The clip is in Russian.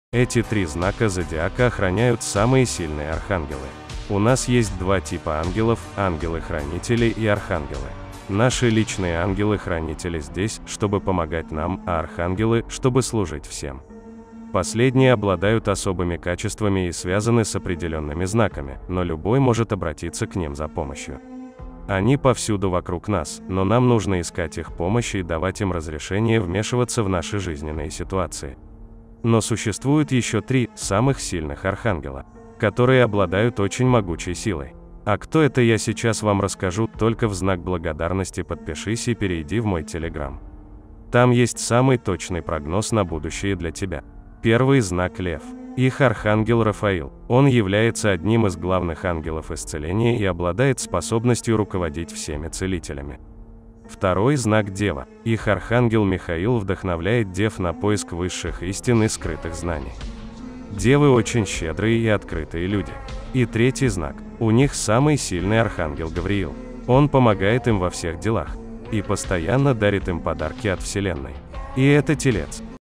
Эти три знака зодиака охраняют самые сильные архангелы. У нас есть два типа ангелов: ангелы-хранители и архангелы. Наши личные ангелы-хранители здесь, чтобы помогать нам, а архангелы, чтобы служить всем. Последние обладают особыми качествами и связаны с определенными знаками, но любой может обратиться к ним за помощью. Они повсюду вокруг нас, но нам нужно искать их помощь и давать им разрешение вмешиваться в наши жизненные ситуации. Но существует еще три самых сильных архангела, которые обладают очень могучей силой. А кто это, я сейчас вам расскажу, только в знак благодарности подпишись и перейди в мой телеграм. Там есть самый точный прогноз на будущее для тебя. Первый знак — Лев. Их архангел Рафаил. Он является одним из главных ангелов исцеления и обладает способностью руководить всеми целителями. Второй знак — Дева. Их архангел Михаил вдохновляет дев на поиск высших истин и скрытых знаний. Девы очень щедрые и открытые люди. И третий знак. У них самый сильный архангел Гавриил. Он помогает им во всех делах и постоянно дарит им подарки от Вселенной. И это Телец.